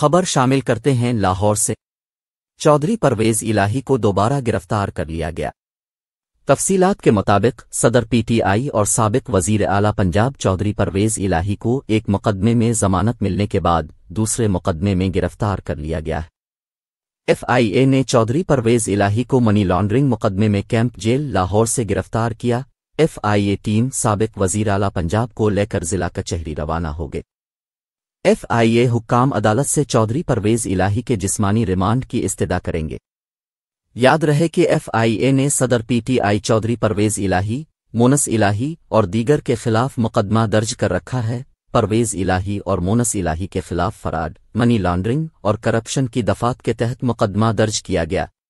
खबर शामिल करते हैं लाहौर से। चौधरी परवेज़ इलाही को दोबारा गिरफ्तार कर लिया गया। तफसीलात के मुताबिक सदर पीटीआई और साबिक वज़ीर आला पंजाब चौधरी परवेज़ इलाही को एक मुकदमे में जमानत मिलने के बाद दूसरे मुकदमे में गिरफ्तार कर लिया गया है। एफआईए ने चौधरी परवेज़ इलाही को मनी लॉन्ड्रिंग मुकदमे में कैंप जेल लाहौर से गिरफ्तार किया। एफआईए टीम साबिक वज़ीर आला पंजाब को लेकर जिला कचहरी रवाना हो गए। एफआईए हुक्काम अदालत से चौधरी परवेज़ इलाही के जिस्मानी रिमांड की इस्तदा करेंगे। याद रहे कि एफआईए ने सदर पीटीआई चौधरी परवेज़ इलाही, मोनस इलाही और दीगर के खिलाफ मुकदमा दर्ज कर रखा है। परवेज़ इलाही और मोनस इलाही के खिलाफ फराड, मनी लॉन्ड्रिंग और करप्शन की दफात के तहत मुकदमा दर्ज किया गया।